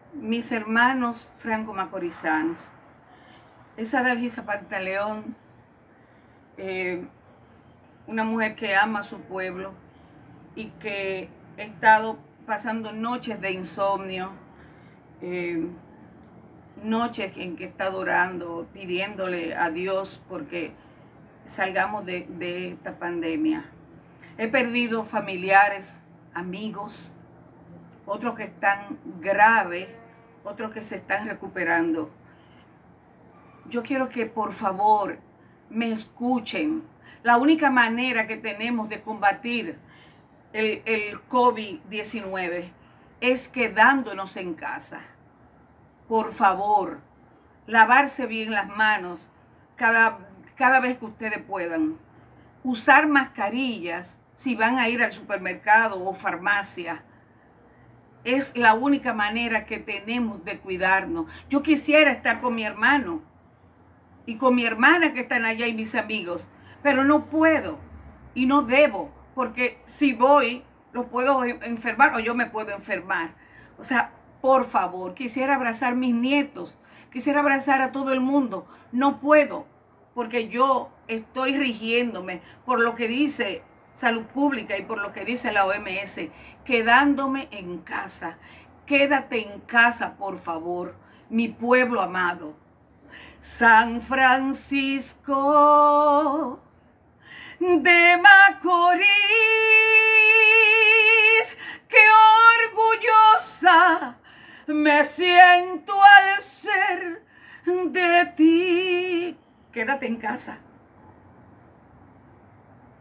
Mis hermanos franco-macorizanos, esa Dalgisa Pantaleón, una mujer que ama a su pueblo y que ha estado pasando noches de insomnio, noches en que está orando, pidiéndole a Dios porque salgamos de esta pandemia. He perdido familiares, amigos, otros que están graves, otros que se están recuperando. Yo quiero que por favor me escuchen. La única manera que tenemos de combatir el COVID-19 es quedándonos en casa. Por favor, lavarse bien las manos cada vez que ustedes puedan. Usar mascarillas si van a ir al supermercado o farmacia. Es la única manera que tenemos de cuidarnos. Yo quisiera estar con mi hermano y con mi hermana que están allá y mis amigos, pero no puedo y no debo, porque si voy los puedo enfermar o yo me puedo enfermar. O sea, por favor, quisiera abrazar a mis nietos, quisiera abrazar a todo el mundo. No puedo, porque yo estoy rigiéndome por lo que dice Salud Pública y por lo que dice la OMS, quedándome en casa. Quédate en casa, por favor, mi pueblo amado. San Francisco de Macorís, qué orgullosa me siento al ser de ti. Quédate en casa.